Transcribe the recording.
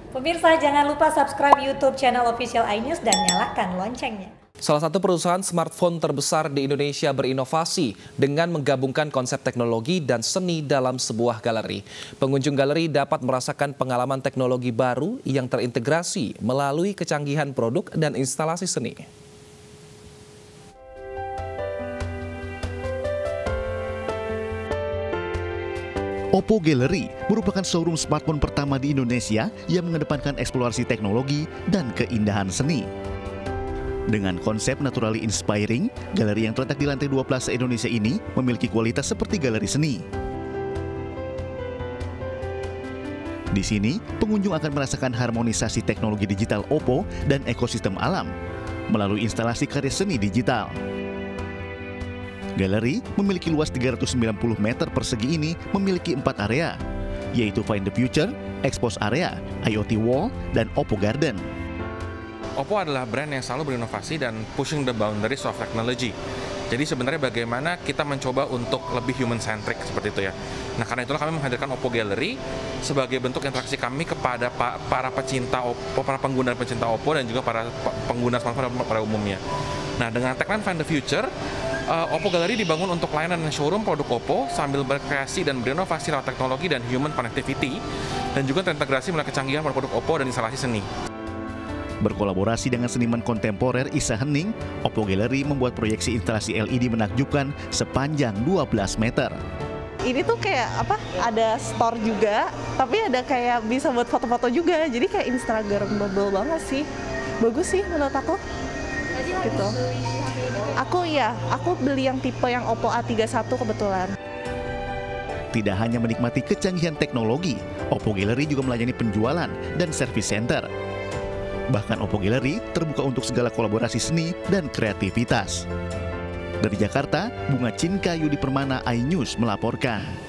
Pemirsa, jangan lupa subscribe YouTube channel Official iNews dan nyalakan loncengnya. Salah satu perusahaan smartphone terbesar di Indonesia berinovasi dengan menggabungkan konsep teknologi dan seni dalam sebuah galeri. Pengunjung galeri dapat merasakan pengalaman teknologi baru yang terintegrasi melalui kecanggihan produk dan instalasi seni. Oppo Gallery merupakan showroom smartphone pertama di Indonesia yang mengedepankan eksplorasi teknologi dan keindahan seni. Dengan konsep naturally inspiring, galeri yang terletak di lantai 2 Plaza Indonesia ini memiliki kualitas seperti galeri seni. Di sini, pengunjung akan merasakan harmonisasi teknologi digital Oppo dan ekosistem alam melalui instalasi karya seni digital. Galeri memiliki luas 390 meter persegi ini memiliki 4 area, yaitu Find the Future, Expose Area, IoT Wall, dan Oppo Garden. Oppo adalah brand yang selalu berinovasi dan pushing the boundaries of technology. Jadi sebenarnya bagaimana kita mencoba untuk lebih human-centric seperti itu ya. Nah karena itulah kami menghadirkan Oppo Gallery sebagai bentuk interaksi kami kepada para pecinta Oppo, para pengguna dan pecinta Oppo dan juga para pengguna smartphone pada umumnya. Nah dengan tagline Find the Future, Oppo Gallery dibangun untuk layanan showroom produk Oppo sambil berkreasi dan berinovasi lewat teknologi dan human connectivity dan juga terintegrasi melalui kecanggihan produk Oppo dan instalasi seni. Berkolaborasi dengan seniman kontemporer Isa Hening, Oppo Gallery membuat proyeksi instalasi LED menakjubkan sepanjang 12 meter. Ini tuh kayak apa? Ada store juga, tapi ada kayak bisa buat foto-foto juga. Jadi kayak Instagramable banget sih. Bagus sih menurut aku. Gitu. Aku beli yang tipe yang Oppo A31 kebetulan. Tidak hanya menikmati kecanggihan teknologi, Oppo Gallery juga melayani penjualan dan service center. Bahkan Oppo Gallery terbuka untuk segala kolaborasi seni dan kreativitas. Dari Jakarta, Bunga Cinka Yudi Permana, iNews melaporkan.